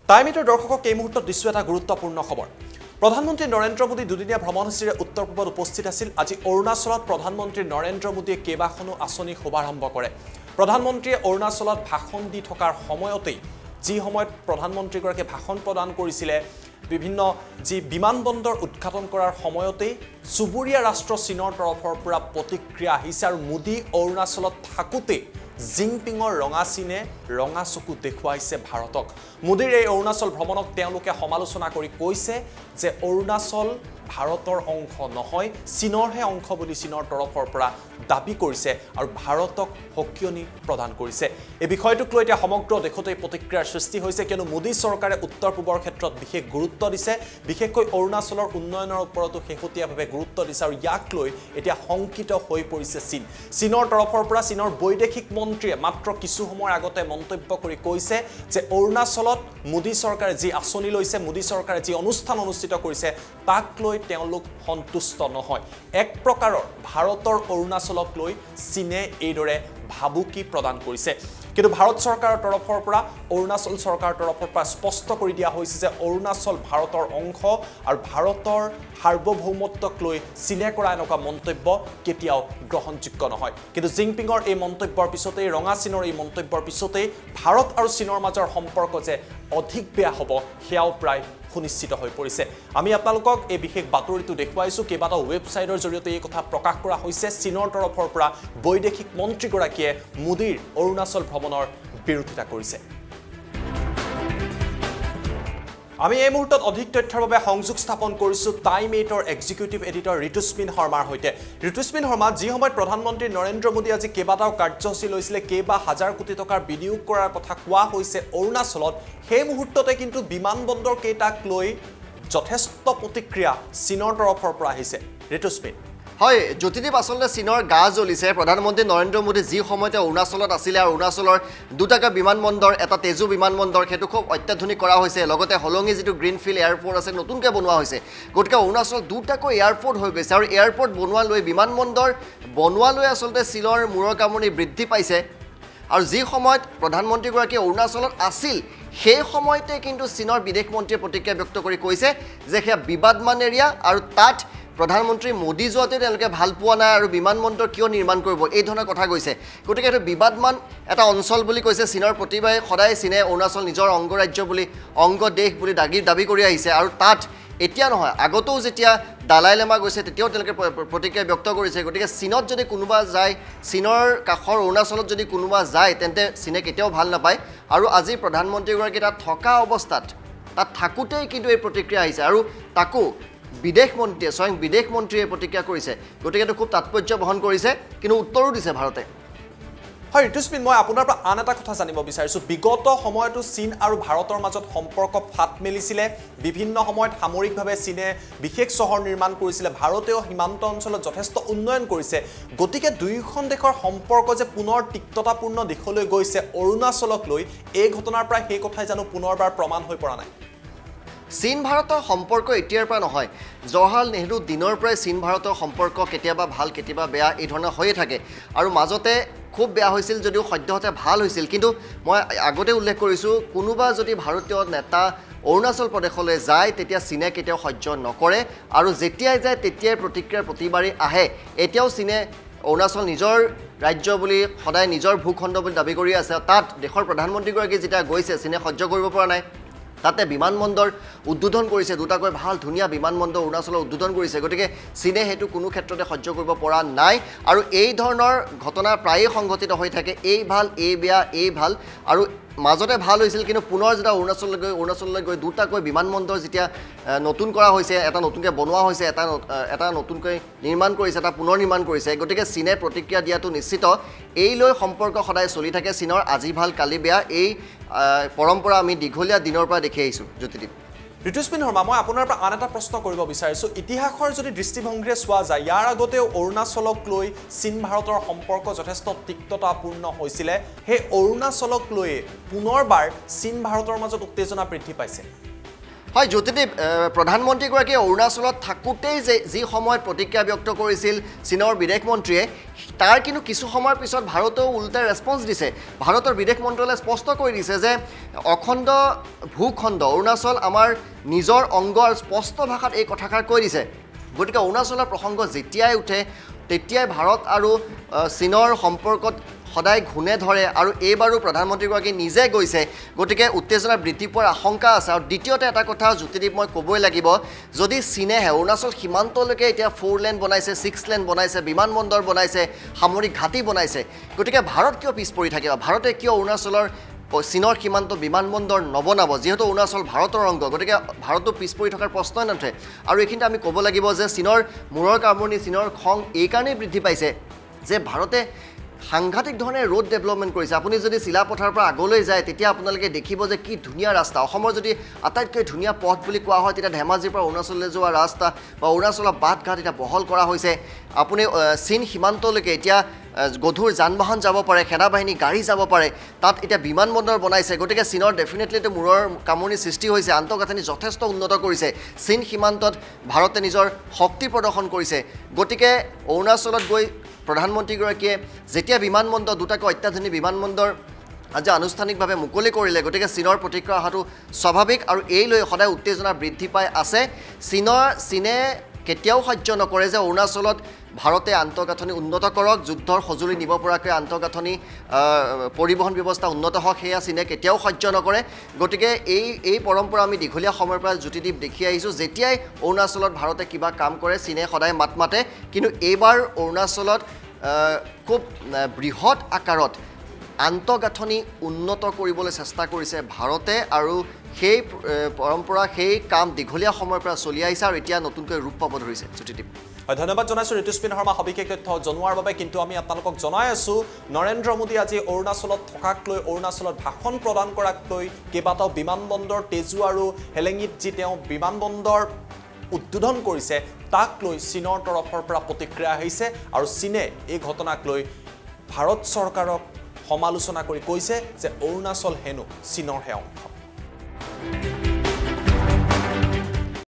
টাইমিটৰ দৰ্শকক এই মুহূৰ্তত দিছো এটা গুৰুত্বপূৰ্ণ খবৰ। প্ৰধানমন্ত্ৰী নৰেন্দ্ৰ মোদী দুদিনীয়া ভ্ৰমণসূচীৰে উত্তৰ পূবত উপস্থিত আছিল। আজি অৰুণাচলত প্ৰধানমন্ত্ৰী নৰেন্দ্ৰ মোদীয়ে কেইবাখনো আঁচনি শুভাৰম্ভ কৰে। প্ৰধানমন্ত্ৰীয়ে অৰুণাচলত ভাষণ দি থকাৰ সময়তেই যি সময়ত প্ৰধানমন্ত্ৰীগৰাকীয়ে ভাষণ প্ৰদান কৰিছিলে বিভিন্ন যি বিমানবন্দৰ উদ্ঘাটন কৰাৰ সময়তেই চুবুৰীয়া ৰাষ্ট্ৰ চীনৰ তৰফৰ পৰা প্ৰতিক্ৰিয়া আহিছে আৰু মোদী অৰুণাচলত থাকোতে জিনপিঙৰ ৰঙা চীনে ৰঙা চকু দেখুৱাইছে ভাৰতক। মোদীৰ এই অৰুণাচল ভ্ৰমণক তেওঁলোকে সমালোচনা কৰি কৈছে যে অৰুণাচল ভাৰতৰ অংশ নহয়, চীনৰহে অংশ বুলি চীনৰ তৰফৰ পৰা দাবী কৰিছে আৰু ভাৰতক সকিয়নি প্ৰদান কৰিছে। এই বিষয়টোক লৈ এতিয়া সমগ্ৰ দেশতে প্ৰতিক্ৰিয়াৰ সৃষ্টি হৈছে, কিয়নো মোদী চৰকাৰে উত্তৰ পূবৰ ক্ষেত্ৰত বিশেষ গুৰুত্ব দিছে, বিশেষকৈ অৰুণাচলৰ উন্নয়নৰ ওপৰতো শেহতীয়াভাৱে গুৰুত্ব দিছে আৰু ইয়াক লৈ এতিয়া শংকিত হৈ পৰিছে চীন। চীনৰ তৰফৰ পৰা চীনৰ বৈদেশিক মন্ত্ৰীয়ে মাত্ৰ কিছু সময়ৰ আগতে মন্তব্য কৰি কৈছে যে অৰুণাচলত মোদী চৰকাৰে যি আঁচনি লৈছে, মোদী চৰকাৰে যি অনুষ্ঠান অনুষ্ঠিত কৰিছে তাক লৈ তেওঁলোক সন্তুষ্ট নহয়। এক প্ৰকাৰৰ ভাৰতৰ অৰুণাচলক লৈ চীনে এইদৰে ভাবুকি প্ৰদান কৰিছে। কিন্তু ভাৰত চৰকাৰৰ তৰফৰ পৰা অৰুণাচল চৰকাৰৰ তৰফৰ পৰা স্পষ্ট কৰি দিয়া হৈছে যে অৰুণাচল ভাৰতৰ অংশ আৰু ভাৰতৰ সাৰ্বভৌমত্বক লৈ চীনে কৰা এনেকুৱা মন্তব্য কেতিয়াও গ্ৰহণযোগ্য নহয়। কিন্তু জিনপিঙৰ এই মন্তব্যৰ পিছতেই, ৰঙা চীনৰ এই মন্তব্যৰ পিছতেই ভাৰত আৰু চীনৰ মাজৰ সম্পৰ্ক যে অধিক বেয়া হ'ব সেয়াও প্ৰায় সুনিশ্চিত হৈ পৰিছে। আমি আপোনালোকক এই বিশেষ বাতৰিটো দেখুৱাইছোঁ। কেইবাটাও ৱেবছাইটৰ জৰিয়তে এই কথা প্ৰকাশ কৰা হৈছে। চীনৰ তৰফৰ পৰা বৈদেশিক মন্ত্ৰীগৰাকীয়ে মোদীৰ অৰুণাচল ভ্ৰমণৰ বিৰোধিতা কৰিছে। আমি এই মুহূৰ্তত অধিক তথ্যৰ বাবে সংযোগ স্থাপন কৰিছোঁ টাইম 8ৰ এক্সিকিউটিভ এডিটৰ ঋতুস্মিন শৰ্মাৰ সৈতে। ঋতুস্মিন শৰ্মা, যি সময়ত প্ৰধানমন্ত্ৰী নৰেন্দ্ৰ মোদী আজি কেইবাটাও কাৰ্যসূচী লৈছিলে, কেইবা হাজাৰ কোটি টকাৰ বিনিয়োগ কৰাৰ কথা কোৱা হৈছে অৰুণাচলত, সেই মুহূৰ্ততে কিন্তু বিমানবন্দৰ কেইটাক লৈ যথেষ্ট প্ৰতিক্ৰিয়া চীনৰ তৰফৰ পৰা আহিছে। ঋতুস্মিন। হয় জ্যোতিদীপ, আচলতে চীনৰ গা জ্বলিছে। প্ৰধানমন্ত্ৰী নৰেন্দ্ৰ মোদী যি সময়তে অৰুণাচলত আছিলে আৰু অৰুণাচলৰ দুটাকৈ বিমানবন্দৰ, এটা তেজু বিমানবন্দৰ, সেইটো খুব অত্যাধুনিক কৰা হৈছে। লগতে হলঙি যিটো গ্ৰীণফিল্ড এয়াৰপৰ্ট আছে নতুনকৈ বনোৱা হৈছে। গতিকে অৰুণাচলত দুটাকৈ এয়াৰপৰ্ট হৈ গৈছে আৰু এয়াৰপৰ্ট বনোৱা লৈ, বিমানবন্দৰ বনোৱা লৈ আচলতে চীনৰ মূৰৰ কামনি বৃদ্ধি পাইছে। আৰু যি সময়ত প্ৰধানমন্ত্ৰীগৰাকী অৰুণাচলত আছিল সেই সময়তে কিন্তু চীনৰ বিদেশ মন্ত্ৰীয়ে প্ৰতিক্ৰিয়া ব্যক্ত কৰি কৈছে যে সেয়া বিবাদমান এৰিয়া আৰু তাত প্ৰধানমন্ত্ৰী মোদী যোৱাতে তেওঁলোকে ভাল পোৱা নাই আৰু বিমানবন্দৰ কিয় নিৰ্মাণ কৰিব, এই ধৰণৰ কথা কৈছে। গতিকে এইটো বিবাদমান এটা অঞ্চল বুলি কৈছে। চীনৰ প্ৰতিবাৰে সদায় চীনে অৰুণাচল নিজৰ অংগৰাজ্য বুলি, অংগ দেশ বুলি দাবী কৰি আহিছে আৰু তাত এতিয়া নহয়, আগতেও যেতিয়া দালাই লামা গৈছে তেতিয়াও তেওঁলোকে প্ৰতিক্ৰিয়া ব্যক্ত কৰিছে। গতিকে চীনত যদি কোনোবা যায়, চীনৰ কাষৰ অৰুণাচলত যদি কোনোবা যায়, তেন্তে চীনে কেতিয়াও ভাল নাপায়। আৰু আজি প্ৰধানমন্ত্ৰীগৰাকী তাত থকা অৱস্থাত, তাত থাকোঁতেই কিন্তু এই প্ৰতিক্ৰিয়া আহিছে আৰু তাকো বিদেশ মন্ত্ৰীয়ে, স্বয়ং বিদেশ মন্ত্ৰীয়ে প্ৰতিক্ৰিয়া কৰিছে। গতিকে এইটো খুব তাৎপৰ্য বহন কৰিছে, কিন্তু উত্তৰো দিছে ভাৰতে। হয় ঋতুস্মিন, মই আপোনাৰ পৰা আন এটা কথা জানিব বিচাৰিছোঁ। বিগত সময়তো চীন আৰু ভাৰতৰ মাজত সম্পৰ্ক ফাট মেলিছিলে। বিভিন্ন সময়ত সামৰিকভাৱে চীনে বিশেষ চহৰ নিৰ্মাণ কৰিছিলে, ভাৰতেও সীমান্ত অঞ্চলত যথেষ্ট উন্নয়ন কৰিছে। গতিকে দুয়োখন দেশৰ সম্পৰ্ক যে পুনৰ তিক্ততাপূৰ্ণ দিশলৈ গৈছে অৰুণাচলক লৈ, এই ঘটনাৰ পৰা সেই কথাই জানো পুনৰবাৰ প্ৰমাণ হৈ পৰা নাই? চীন ভাৰতৰ সম্পৰ্ক এতিয়াৰ পৰা নহয়, জৱাহৰলাল নেহৰু দিনৰ পৰাই চীন ভাৰতৰ সম্পৰ্ক কেতিয়াবা ভাল কেতিয়াবা বেয়া এই ধৰণৰ হৈয়ে থাকে। আৰু মাজতে খুব বেয়া হৈছিল যদিও সদ্যহতে ভাল হৈছিল। কিন্তু মই আগতে উল্লেখ কৰিছোঁ, কোনোবা যদি ভাৰতীয় নেতা অৰুণাচল প্ৰদেশলৈ যায় তেতিয়া চীনে কেতিয়াও সহ্য নকৰে আৰু যেতিয়াই যায় তেতিয়াই প্ৰতিক্ৰিয়াৰ প্ৰতিবাৰেই আহে। এতিয়াও চীনে অৰুণাচল নিজৰ ৰাজ্য বুলি, সদায় নিজৰ ভূখণ্ড বুলি দাবী কৰি আছে। তাত দেশৰ প্ৰধানমন্ত্ৰীগৰাকী যেতিয়া গৈছে চীনে সহ্য কৰিব পৰা নাই। তাতে বিমানবন্দৰ উদ্বোধন কৰিছে, দুটাকৈ ভাল ধুনীয়া বিমানবন্দৰ অৰুণাচলৰ উদ্বোধন কৰিছে। গতিকে চীনে সেইটো কোনো ক্ষেত্ৰতে সহ্য কৰিব পৰা নাই আৰু এই ধৰণৰ ঘটনা প্ৰায়ে সংঘটিত হৈ থাকে। এই ভাল, এই বেয়া, এই ভাল। আৰু মাজতে ভাল হৈছিল, কিন্তু পুনৰ যেতিয়া অৰুণাচললৈ গৈ দুটাকৈ বিমানবন্দৰ যেতিয়া নতুন কৰা হৈছে, এটা নতুনকৈ বনোৱা হৈছে, এটা নতুনকৈ নিৰ্মাণ কৰিছে, এটা পুনৰ নিৰ্মাণ কৰিছে। গতিকে চীনে প্ৰতিক্ৰিয়া দিয়াটো নিশ্চিত। এই লৈ সম্পৰ্ক সদায় চলি থাকে চীনৰ, আজি ভাল কালি বেয়া, এই পৰম্পৰা আমি দীঘলীয়া দিনৰ পৰা দেখি আহিছোঁ। জ্যোতিদীপ। ঋতুস্মিন শৰ্মা, মই আপোনাৰ পৰা আন এটা প্ৰশ্ন কৰিব বিচাৰিছোঁ। ইতিহাসৰ যদি দৃষ্টিভংগীৰে চোৱা যায়, ইয়াৰ আগতেও অৰুণাচলক লৈ চীন ভাৰতৰ সম্পৰ্ক যথেষ্ট তিক্ততাপূৰ্ণ হৈছিলে। সেই অৰুণাচলক লৈয়ে পুনৰবাৰ চীন ভাৰতৰ মাজত উত্তেজনা বৃদ্ধি পাইছে। হয় জ্যোতিদীপ প্ৰধানমন্ত্ৰীগৰাকীয়ে অৰুণাচলত থাকোঁতেই যি সময়ত প্ৰতিক্ৰিয়া ব্যক্ত কৰিছিল চীনৰ বিদেশ মন্ত্ৰীয়ে তাৰ কিন্তু কিছু সময়ৰ পিছত ভাৰতেও উল্টা ৰেছপন্স দিছে ভাৰতৰ বিদেশ মন্ত্ৰালয়ে স্পষ্ট কৰি দিছে যে অখণ্ড ভূখণ্ড অৰুণাচল আমাৰ নিজৰ অংগ আৰু স্পষ্ট ভাষাত এই কথাষাৰ কৈ দিছে গতিকে অৰুণাচলৰ প্ৰসংগ যেতিয়াই উঠে তেতিয়াই ভাৰত আৰু চীনৰ সম্পৰ্কত সদায় ঘূনে ধৰে আৰু এইবাৰো প্ৰধানমন্ত্ৰীগৰাকী নিজে গৈছে গতিকে উত্তেজনা বৃদ্ধি পোৱাৰ আশংকা আছে আৰু দ্বিতীয়তে এটা কথা জ্যোতিদীপ মই ক'বই লাগিব যদি চীনেহে অৰুণাচল সীমান্তলৈকে এতিয়া 4 লেন বনাইছে 6 লেন বনাইছে বিমানবন্দৰ বনাইছে সামৰিক ঘাটি বনাইছে গতিকে ভাৰত কিয় পিছ পৰি থাকিব ভাৰতে কিয় অৰুণাচলৰ চীনৰ সীমান্ত বিমানবন্দৰ নবনাব যিহেতু অৰুণাচল ভাৰতৰ অংগ গতিকে ভাৰতো পিছ পৰি থকাৰ প্ৰশ্নই নুঠে আৰু এইখিনিতে আমি ক'ব লাগিব যে চীনৰ মূৰৰ কামৰণি চীনৰ খং এইকাৰণেই বৃদ্ধি পাইছে যে ভাৰতে সাংঘাতিক ধৰণে ৰোড ডেভেলপমেণ্ট কৰিছে আপুনি যদি চিলাপথাৰৰ পৰা আগলৈ যায় তেতিয়া আপোনালোকে দেখিব যে কি ধুনীয়া ৰাস্তা অসমৰ যদি আটাইতকৈ ধুনীয়া পথ বুলি কোৱা হয় তেতিয়া ধেমাজিৰ পৰা অৰুণাচললৈ যোৱা ৰাস্তা বা অৰুণাচলৰ বাট ঘাট এতিয়া বহল কৰা হৈছে আপুনি চীন সীমান্তলৈকে এতিয়া গধুৰ যান বাহন যাব পাৰে সেনা বাহিনী গাড়ী যাব পাৰে তাত এতিয়া বিমানবন্দৰ বনাইছে গতিকে চীনৰ ডেফিনেটলি এইটো মূৰৰ কামৰণি সৃষ্টি হৈছে আন্তঃগাঁথনি যথেষ্ট উন্নত কৰিছে চীন সীমান্তত ভাৰতে নিজৰ শক্তি প্ৰদৰ্শন কৰিছে গতিকে অৰুণাচলত গৈ প্ৰধানমন্ত্ৰীগৰাকীয়ে যেতিয়া বিমানবন্দৰ দুটাকৈ অত্যাধুনিক বিমানবন্দৰ আজি আনুষ্ঠানিকভাৱে মুকলি কৰিলে গতিকে চীনৰ প্ৰতিক্ৰিয়া অহাটো স্বাভাৱিক আৰু এই লৈ সদায় উত্তেজনা বৃদ্ধি পাই আছে চীনে কেতিয়াও সহ্য নকৰে যে অৰুণাচলত ভাৰতে আন্তঃগাঁথনি উন্নত কৰক যুদ্ধৰ সঁজুলি নিব পৰাকৈ আন্তঃগাঁথনি পৰিবহণ ব্যৱস্থা উন্নত হওক সেয়া চীনে কেতিয়াও সহ্য নকৰে গতিকে এই পৰম্পৰা আমি দীঘলীয়া সময়ৰ পৰা জ্যোতিদীপ দেখি আহিছোঁ যেতিয়াই অৰুণাচলত ভাৰতে কিবা কাম কৰে চীনে সদায় মাত মাতে কিন্তু এইবাৰ অৰুণাচলত খুব বৃহৎ আকাৰত আন্তঃগাঁথনি উন্নত কৰিবলৈ চেষ্টা কৰিছে ভাৰতে আৰু সেই পৰম্পৰা সেই কাম দীঘলীয়া সময়ৰ পৰা চলি আহিছে আৰু এতিয়া নতুনকৈ ৰূপ পাব ধৰিছে জ্যোতিদীপ ধন্যবাদ জনাইছোঁ ঋতুস্পিন শৰ্মা সবিশেষ তথ্য জনোৱাৰ বাবে কিন্তু আমি আপোনালোকক জনাই আছোঁ নৰেন্দ্ৰ মোদী আজি অৰুণাচলত থকাক লৈ অৰুণাচলত ভাষণ প্ৰদান কৰাক লৈ কেইবাটাও বিমানবন্দৰ তেজু আৰু হেলেঙিত যি তেওঁ বিমানবন্দৰ উদ্বোধন কৰিছে তাক লৈ চীনৰ তৰফৰ পৰা প্ৰতিক্ৰিয়া আহিছে আৰু চীনে এই ঘটনাক লৈ ভাৰত চৰকাৰক সমালোচনা কৰি কৈছে যে অৰুণাচল হেনো চীনৰহে অংশ